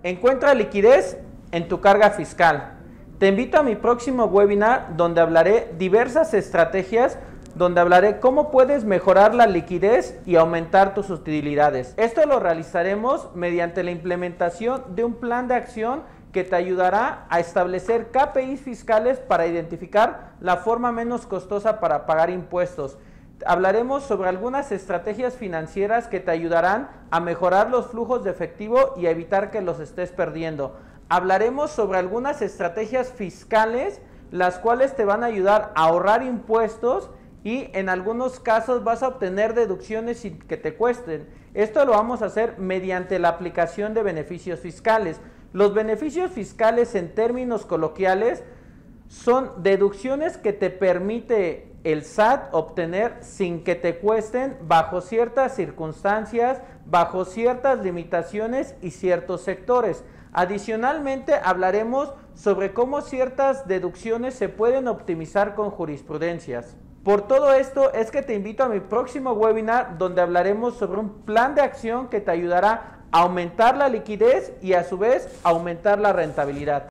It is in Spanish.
Encuentra liquidez en tu carga fiscal. Te invito a mi próximo webinar donde hablaré diversas estrategias, donde hablaré cómo puedes mejorar la liquidez y aumentar tus utilidades. Esto lo realizaremos mediante la implementación de un plan de acción que te ayudará a establecer KPIs fiscales para identificar la forma menos costosa para pagar impuestos. Hablaremos sobre algunas estrategias financieras que te ayudarán a mejorar los flujos de efectivo y a evitar que los estés perdiendo. Hablaremos sobre algunas estrategias fiscales, las cuales te van a ayudar a ahorrar impuestos y en algunos casos vas a obtener deducciones sin que te cuesten. Esto lo vamos a hacer mediante la aplicación de beneficios fiscales. Los beneficios fiscales, en términos coloquiales, son deducciones que te permite el SAT obtener sin que te cuesten, bajo ciertas circunstancias, bajo ciertas limitaciones y ciertos sectores. Adicionalmente, hablaremos sobre cómo ciertas deducciones se pueden optimizar con jurisprudencias. Por todo esto es que te invito a mi próximo webinar donde hablaremos sobre un plan de acción que te ayudará a aumentar la liquidez y a su vez aumentar la rentabilidad.